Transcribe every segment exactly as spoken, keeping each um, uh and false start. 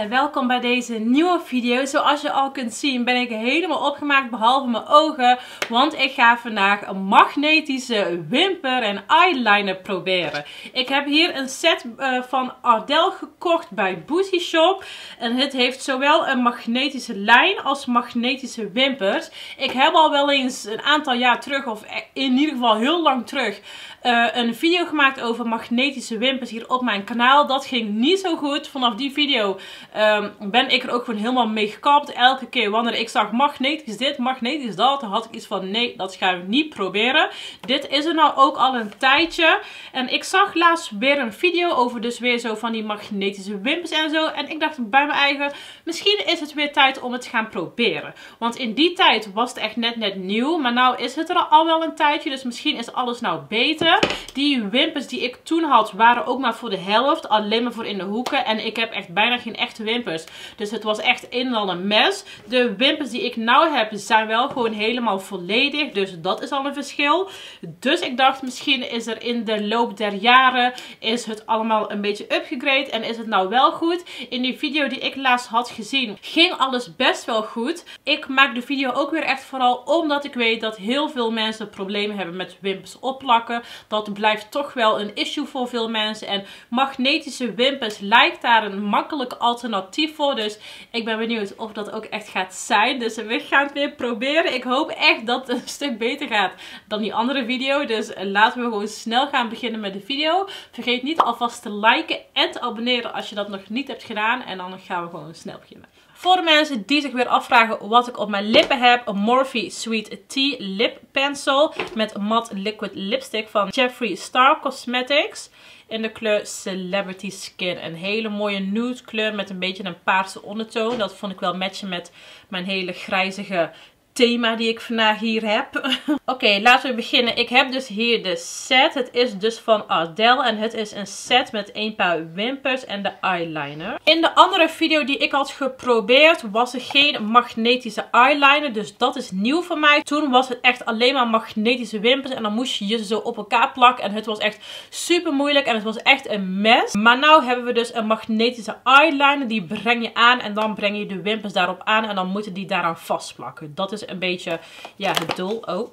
en welkom bij deze nieuwe video. Zoals je al kunt zien ben ik helemaal opgemaakt behalve mijn ogen. Want ik ga vandaag een magnetische wimper en eyeliner proberen. Ik heb hier een set uh, van Ardell gekocht bij Booty Shop. En het heeft zowel een magnetische lijn als magnetische wimpers. Ik heb al wel eens een aantal jaar terug, of in ieder geval heel lang terug, uh, een video gemaakt over magnetische wimpers hier op mijn kanaal. Dat ging niet zo goed. Vanaf die video um, ben ik er ook gewoon helemaal mee gekapt. Elke keer wanneer ik zag magnetisch dit, magnetisch dat, dan had ik iets van nee, dat gaan we niet proberen. Dit is er nou ook al een tijdje. En ik zag laatst weer een video over dus weer zo van die magnetische wimpers en zo. En ik dacht bij mijn eigen, misschien is het weer tijd om het te gaan proberen. Want in die tijd was het echt net net nieuw. Maar nou is het er al wel een tijdje. Dus misschien is alles nou beter. Die wimpers die ik toen had waren ook maar voor de helft. Alleen maar voor in de hoeken. En ik heb echt bijna geen echte wimpers. Dus het was echt een en al een mes. De wimpers die ik nou heb zijn wel gewoon helemaal volledig. Dus dat is al een verschil. Dus ik dacht misschien is er in de loop der jaren is het allemaal een beetje upgegrade. En is het nou wel goed. In die video die ik laatst had gezien ging alles best wel goed. Ik maak de video ook weer echt vooral omdat ik weet dat heel veel mensen problemen hebben met wimpers opplakken. Dat blijft toch wel een issue voor veel mensen. En magnetische wimpers lijkt daar een makkelijk alternatief voor. Dus ik ben benieuwd of dat ook echt gaat zijn. Dus we gaan het weer proberen. Ik hoop echt dat het een stuk beter gaat dan die andere video. Dus laten we gewoon snel gaan beginnen met de video. Vergeet niet alvast te liken en te abonneren als je dat nog niet hebt gedaan. En dan gaan we gewoon snel beginnen. Voor de mensen die zich weer afvragen wat ik op mijn lippen heb. Een Morphe Sweet Tea Lip Pencil met matte liquid lipstick van Jeffree Star Cosmetics. In de kleur Celebrity Skin. Een hele mooie nude kleur met een beetje een paarse ondertoon. Dat vond ik wel matchen met mijn hele grijzige thema die ik vandaag hier heb. Oké, okay, laten we beginnen. Ik heb dus hier de set. Het is dus van Ardell en het is een set met een paar wimpers en de eyeliner. In de andere video die ik had geprobeerd was er geen magnetische eyeliner. Dus dat is nieuw voor mij. Toen was het echt alleen maar magnetische wimpers en dan moest je je zo op elkaar plakken. En het was echt super moeilijk en het was echt een mes. Maar nu hebben we dus een magnetische eyeliner. Die breng je aan en dan breng je de wimpers daarop aan en dan moeten die daaraan vastplakken. Dat is een beetje, ja, het doel. Oh.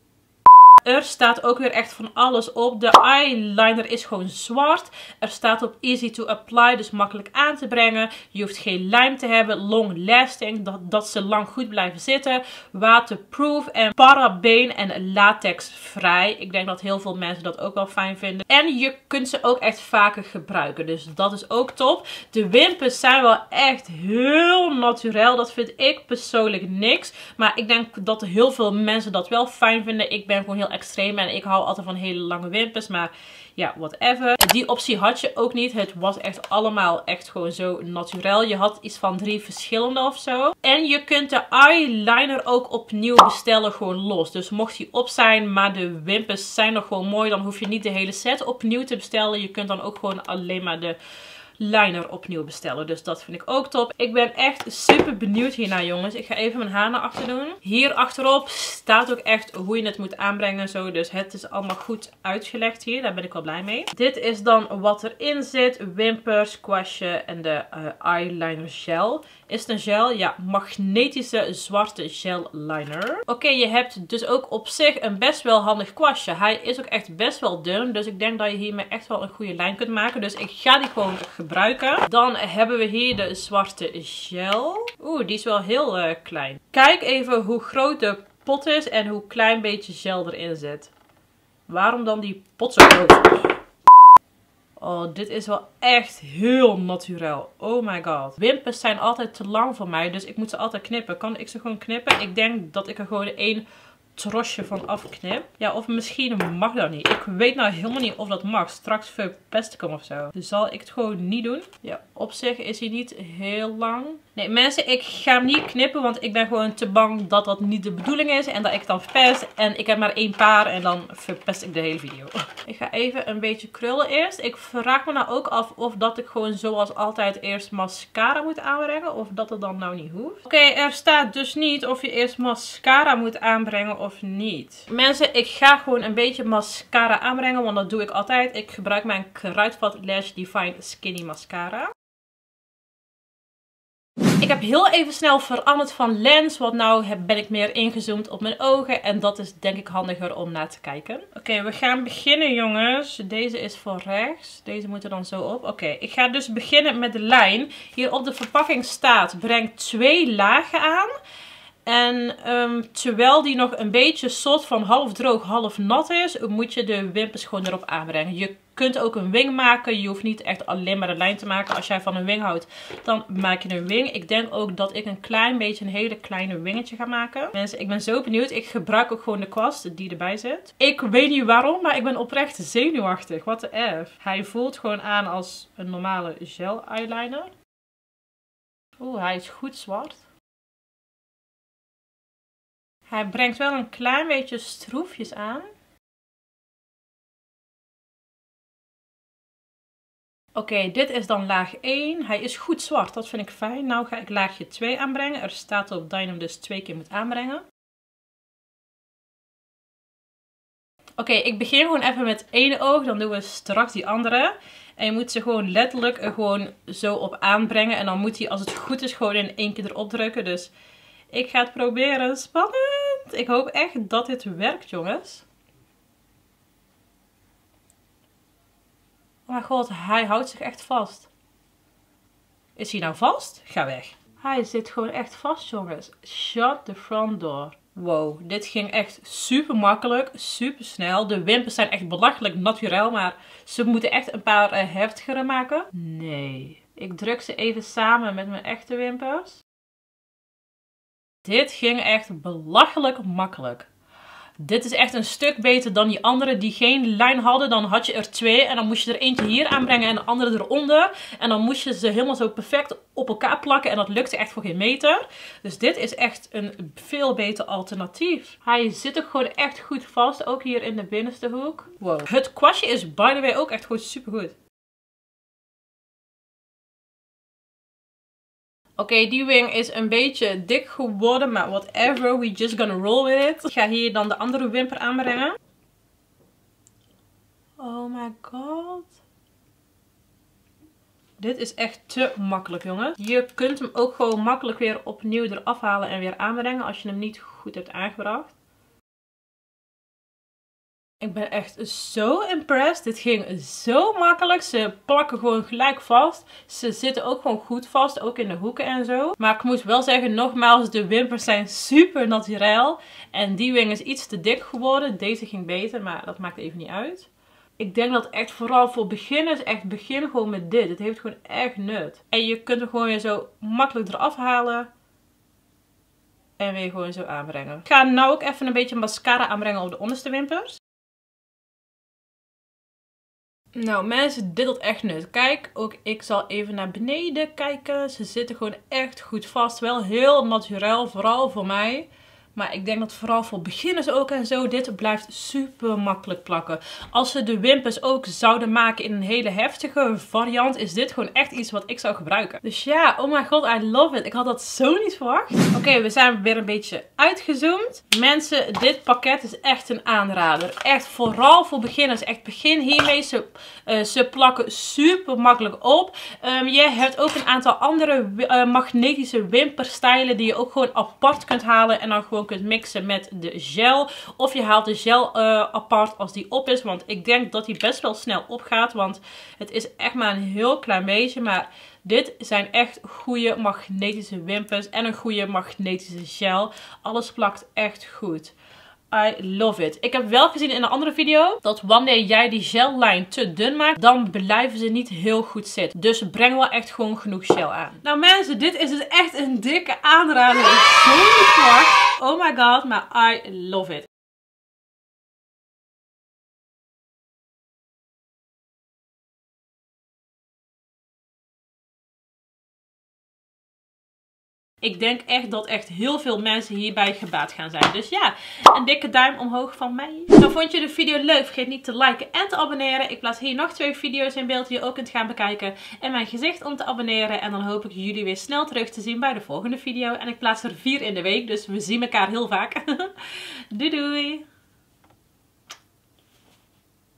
Er staat ook weer echt van alles op. De eyeliner is gewoon zwart. Er staat op easy to apply, dus makkelijk aan te brengen. Je hoeft geen lijm te hebben. Long lasting, dat, dat ze lang goed blijven zitten. Waterproof en parabeen en latex vrij. Ik denk dat heel veel mensen dat ook wel fijn vinden. En je kunt ze ook echt vaker gebruiken, dus dat is ook top. De wimpers zijn wel echt heel naturel. Dat vind ik persoonlijk niks. Maar ik denk dat heel veel mensen dat wel fijn vinden. Ik ben gewoon heel extreem en ik hou altijd van hele lange wimpers, maar ja, whatever. Die optie had je ook niet. Het was echt allemaal echt gewoon zo naturel. Je had iets van drie verschillende of zo. En je kunt de eyeliner ook opnieuw bestellen, gewoon los. Dus mocht die op zijn, maar de wimpers zijn nog gewoon mooi, dan hoef je niet de hele set opnieuw te bestellen. Je kunt dan ook gewoon alleen maar de liner opnieuw bestellen. Dus dat vind ik ook top. Ik ben echt super benieuwd hiernaar, jongens. Ik ga even mijn haar naar achter doen. Hier achterop staat ook echt hoe je het moet aanbrengen en zo. Dus het is allemaal goed uitgelegd hier. Daar ben ik wel blij mee. Dit is dan wat erin zit. Wimpers, kwastje en de uh, eyeliner gel. Is het een gel? Ja, magnetische zwarte gel liner. Oké, okay, je hebt dus ook op zich een best wel handig kwastje. Hij is ook echt best wel dun. Dus ik denk dat je hiermee echt wel een goede lijn kunt maken. Dus ik ga die gewoon gebruiken. Dan hebben we hier de zwarte gel. Oeh, die is wel heel uh, klein. Kijk even hoe groot de pot is en hoe klein beetje gel erin zit. Waarom dan die pot zo groot? Oh, dit is wel echt heel naturel. Oh my god. Wimpers zijn altijd te lang voor mij, dus ik moet ze altijd knippen. Kan ik ze gewoon knippen? Ik denk dat ik er gewoon één trosje van afknip. Ja, of misschien mag dat niet. Ik weet nou helemaal niet of dat mag. Straks verpest ik hem of zo. Dus zal ik het gewoon niet doen. Ja, op zich is hij niet heel lang. Nee, mensen, ik ga hem niet knippen, want ik ben gewoon te bang dat dat niet de bedoeling is. En dat ik het dan verpest. En ik heb maar één paar en dan verpest ik de hele video. Ik ga even een beetje krullen eerst. Ik vraag me nou ook af of dat ik gewoon zoals altijd eerst mascara moet aanbrengen. Of dat het dan nou niet hoeft. Oké, okay, er staat dus niet of je eerst mascara moet aanbrengen of niet. Mensen, ik ga gewoon een beetje mascara aanbrengen, want dat doe ik altijd. Ik gebruik mijn Kruidvat Lash Define Skinny Mascara. Ik heb heel even snel veranderd van lens, want nou ben ik meer ingezoomd op mijn ogen. En dat is denk ik handiger om naar te kijken. Oké, okay, we gaan beginnen jongens. Deze is voor rechts. Deze moet er dan zo op. Oké, okay, ik ga dus beginnen met de lijn. Hier op de verpakking staat, breng twee lagen aan. En um, terwijl die nog een beetje soort van half droog, half nat is, moet je de wimpers gewoon erop aanbrengen. Je kunt ook een wing maken. Je hoeft niet echt alleen maar een lijn te maken. Als jij van een wing houdt, dan maak je een wing. Ik denk ook dat ik een klein beetje een hele kleine wingetje ga maken. Mensen, ik ben zo benieuwd. Ik gebruik ook gewoon de kwast die erbij zit. Ik weet niet waarom, maar ik ben oprecht zenuwachtig. What the F. Hij voelt gewoon aan als een normale gel eyeliner. Oeh, hij is goed zwart. Hij brengt wel een klein beetje stroefjes aan. Oké, okay, dit is dan laag één. Hij is goed zwart, dat vind ik fijn. Nou ga ik laagje twee aanbrengen. Er staat op dat je hem dus twee keer moet aanbrengen. Oké, okay, ik begin gewoon even met één oog. Dan doen we straks die andere. En je moet ze gewoon letterlijk er gewoon zo op aanbrengen. En dan moet hij, als het goed is, gewoon in één keer erop drukken. Dus ik ga het proberen. Spannend! Ik hoop echt dat dit werkt, jongens. Oh mijn god, hij houdt zich echt vast. Is hij nou vast? Ga weg. Hij zit gewoon echt vast, jongens. Shut the front door. Wow, dit ging echt super makkelijk, super snel. De wimpers zijn echt belachelijk naturel, maar ze moeten echt een paar uh, heftigere maken. Nee. Ik druk ze even samen met mijn echte wimpers. Dit ging echt belachelijk makkelijk. Dit is echt een stuk beter dan die andere die geen lijn hadden. Dan had je er twee en dan moest je er eentje hier aanbrengen en de andere eronder. En dan moest je ze helemaal zo perfect op elkaar plakken en dat lukte echt voor geen meter. Dus dit is echt een veel beter alternatief. Hij zit ook gewoon echt goed vast, ook hier in de binnenste hoek. Wow. Het kwastje is by the way ook echt gewoon super goed. Oké, okay, die wing is een beetje dik geworden, maar whatever, we just gonna roll with it. Ik ga hier dan de andere wimper aanbrengen. Oh my god. Dit is echt te makkelijk, jongens. Je kunt hem ook gewoon makkelijk weer opnieuw eraf halen en weer aanbrengen als je hem niet goed hebt aangebracht. Ik ben echt zo impressed. Dit ging zo makkelijk. Ze plakken gewoon gelijk vast. Ze zitten ook gewoon goed vast. Ook in de hoeken en zo. Maar ik moet wel zeggen, nogmaals, de wimpers zijn super naturel. En die wing is iets te dik geworden. Deze ging beter, maar dat maakt even niet uit. Ik denk dat echt vooral voor beginners, echt begin gewoon met dit. Het heeft gewoon echt nut. En je kunt hem gewoon weer zo makkelijk eraf halen. En weer gewoon zo aanbrengen. Ik ga nou ook even een beetje mascara aanbrengen op de onderste wimpers. Nou mensen, dit had echt nut. Kijk, ook ik zal even naar beneden kijken. Ze zitten gewoon echt goed vast. Wel heel naturel, vooral voor mij. Maar ik denk dat vooral voor beginners ook en zo, dit blijft super makkelijk plakken. Als ze de wimpers ook zouden maken in een hele heftige variant, is dit gewoon echt iets wat ik zou gebruiken. Dus ja, oh my god, I love it. Ik had dat zo niet verwacht. Oké, okay, we zijn weer een beetje uitgezoomd. Mensen, dit pakket is echt een aanrader. Echt vooral voor beginners. Echt begin hiermee. Ze, uh, ze plakken super makkelijk op. Um, je hebt ook een aantal andere uh, magnetische wimperstijlen die je ook gewoon apart kunt halen en dan gewoon kunt mixen met de gel. Of je haalt de gel uh, apart als die op is. Want ik denk dat die best wel snel opgaat. Want het is echt maar een heel klein beetje. Maar dit zijn echt goede magnetische wimpers. En een goede magnetische gel. Alles plakt echt goed. I love it. Ik heb wel gezien in een andere video dat wanneer jij die gellijn te dun maakt, dan blijven ze niet heel goed zitten. Dus breng wel echt gewoon genoeg gel aan. Nou mensen, dit is dus echt een dikke aanrader. Ik zo niet verwacht. Oh my god, maar I love it. Ik denk echt dat echt heel veel mensen hierbij gebaat gaan zijn. Dus ja, een dikke duim omhoog van mij. Nou, vond je de video leuk? Vergeet niet te liken en te abonneren. Ik plaats hier nog twee video's in beeld die je ook kunt gaan bekijken. En mijn gezicht om te abonneren. En dan hoop ik jullie weer snel terug te zien bij de volgende video. En ik plaats er vier in de week, dus we zien elkaar heel vaak. Doei doei!